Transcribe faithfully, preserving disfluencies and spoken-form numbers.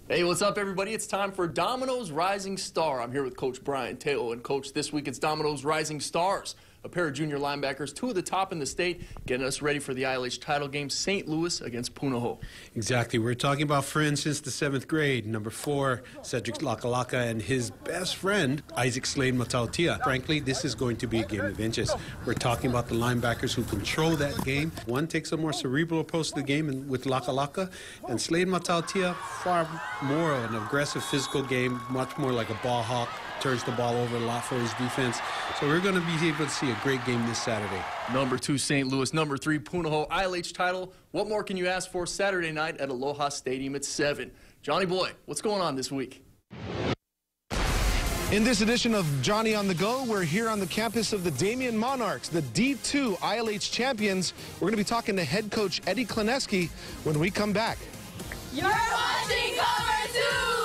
Hey, what's up, everybody? It's time for Domino's Rising Star. I'm here with Coach Brian Teo. And, Coach, this week it's Domino's Rising Stars, a pair of junior linebackers, two of the top in the state, getting us ready for the I L H title game, Saint Louis against Punahou. Exactly. We're talking about friends since the seventh grade. Number four, Cedric Lakalaka, and his best friend, Isaac Slade Matautia. Frankly, this is going to be a game of inches. We're talking about the linebackers who control that game. One takes a more cerebral approach to the game and with Lakalaka, and Slade Matautia, far more of an aggressive physical game, much more like a ball hawk, turns the ball over a lot for his defense. So we're going to be able to see a great game this Saturday. Number two, Saint Louis. Number three, Punahou. I L H title. What more can you ask for Saturday night at Aloha Stadium at seven? Johnny Boy, what's going on this week? In this edition of Johnny on the Go, we're here on the campus of the Damien Monarchs, the D two I L H champions. We're going to be talking to head coach Eddie Kleneski when we come back. You're watching Cover two!